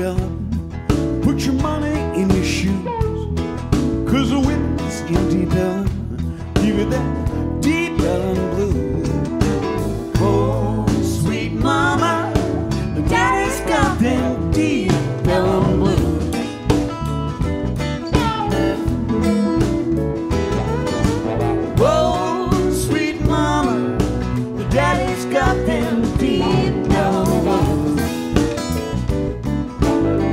Elem. Put your money in your shoes, 'cause the wind's in deep Elem. Give it that deep Elem blues. Oh, sweet mama, daddy's got them deep Elem blues. Oh, sweet mama, daddy's got them deep Elem blues.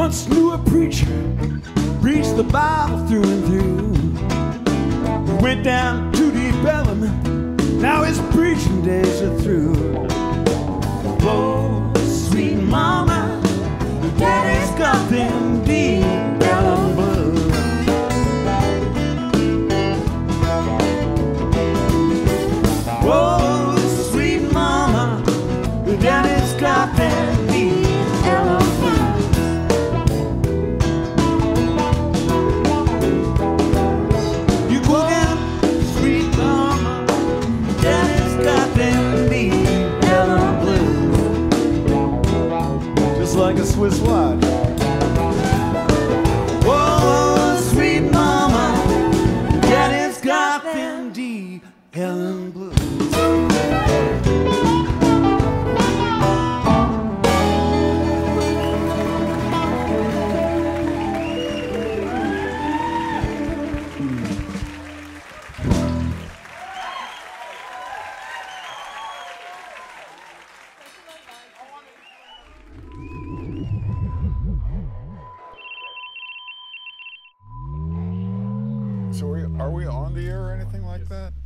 once knew a preacher, preached the Bible through and through. He went down to deep Elem, now his preaching days are through. Oh, sweet mama, daddy's got them deep Elem blues. Oh, sweet mama, daddy's got them deep Elem blues. You go down, sweet mama, daddy's got them deep Elem blues. Just like a Swiss watch. Oh, sweet mama, daddy's got them deep Elem blues. So are we on the air or anything like that?